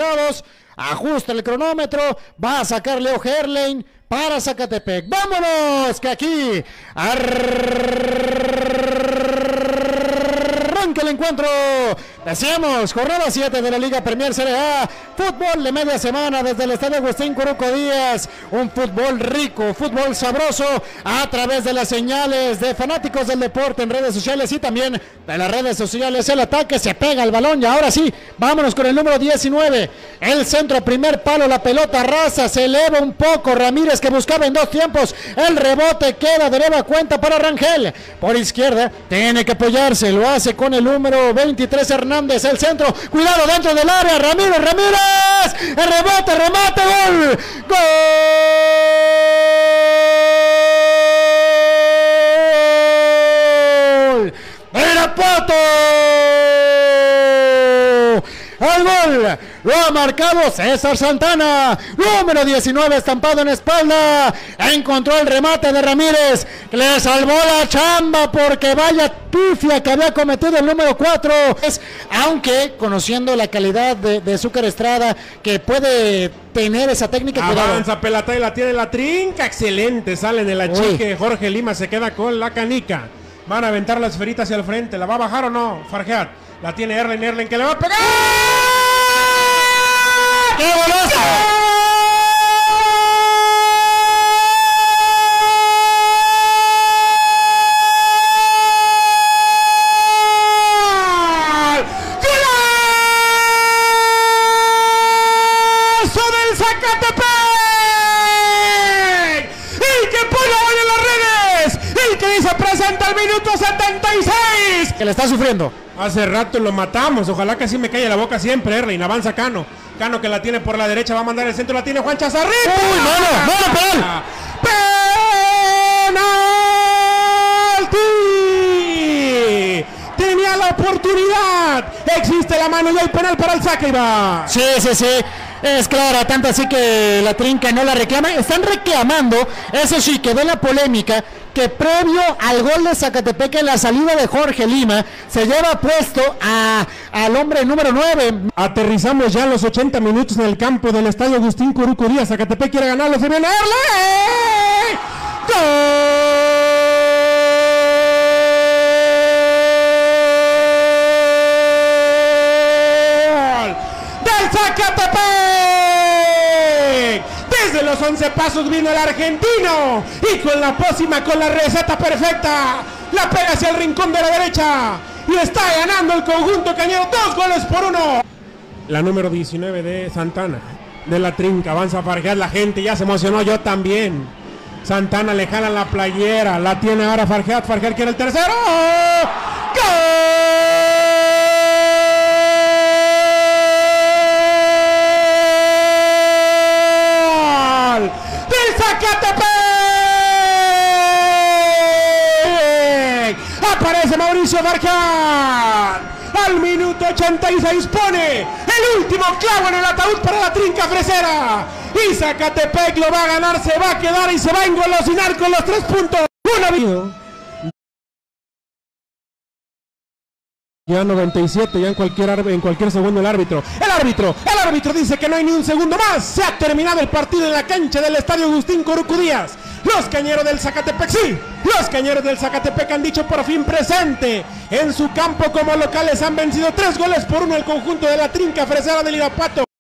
resultados. Ajusta el cronómetro. Va a sacar Leo Herlein para Zacatepec. ¡Vámonos! Que aquí arranca el encuentro. Decíamos, jornada 7 de la Liga Premier Serie A, fútbol de media semana desde el estadio Agustín Coruco Díaz, un fútbol rico, fútbol sabroso a través de las señales de fanáticos del deporte en redes sociales y también de las redes sociales. El ataque, se pega el balón y ahora sí, vámonos con el número 19, el centro, primer palo, la pelota rasa, se eleva un poco, Ramírez que buscaba en dos tiempos, el rebote queda de nueva cuenta para Rangel, por izquierda, tiene que apoyarse, lo hace con el número 23 Hernández, el centro, cuidado dentro del área, Ramírez, el rebote, remate, gol, Irapuato, el gol lo ha marcado César Santana, número 19 estampado en espalda, encontró el remate de Ramírez, le salvó la chamba porque vaya pifia que había cometido el número 4, aunque conociendo la calidad de Zúcar Estrada, que puede tener esa técnica. Avanza Pelata y la tiene la trinca, excelente, sale de la chique, Jorge Lima se queda con la canica, van a aventar la esferita hacia el frente, ¿la va a bajar o no? Fargeat, la tiene Erlen que le va a pegar. ¡Qué golazo! ¡Golazo del Zacatepec! El que pone hoy en las redes, el que dice presenta al minuto 76. Que le está sufriendo. Hace rato lo matamos, ojalá que así me calle la boca siempre, Erlen, avanza Cano que la tiene por la derecha, va a mandar el centro, la tiene Juan Chazarrita. ¡Uy, mano penal! ¡Penalti! Tenía la oportunidad, existe la mano y hay penal para el Zacatepec. Sí, es clara, tanto así que la trinca no la reclama. Están reclamando, eso sí, quedó la polémica, que previo al gol de Zacatepec en la salida de Jorge Lima, se lleva puesto al hombre número 9. Aterrizamos ya los 80 minutos en el campo del estadio Agustín Coruco Díaz. Zacatepec quiere ganarlo, se viene Erlen. ¡Gol! ¡Del Zacatepec! Desde los 11 pasos vino el argentino y con la pócima, con la receta perfecta, la pega hacia el rincón de la derecha y está ganando el conjunto cañero 2-1. La número 19 de Santana, de la trinca, avanza Fargeat, la gente ya se emocionó, yo también. Santana le jala la playera, la tiene ahora Fargeat quiere el tercero. ¡Gol! Aparece Mauricio Fargeat al minuto 86, pone el último clavo en el ataúd para la trinca fresera y Zacatepec lo va a ganar, se va a quedar y se va a engolosinar con los 3 puntos. Ya 97, ya en cualquier segundo el árbitro dice que no hay ni un segundo más, se ha terminado el partido en la cancha del estadio Agustín Coruco Díaz. Los cañeros del Zacatepec, los cañeros del Zacatepec han dicho por fin presente en su campo como locales, han vencido 3-1 el conjunto de la trinca fresera del Irapuato.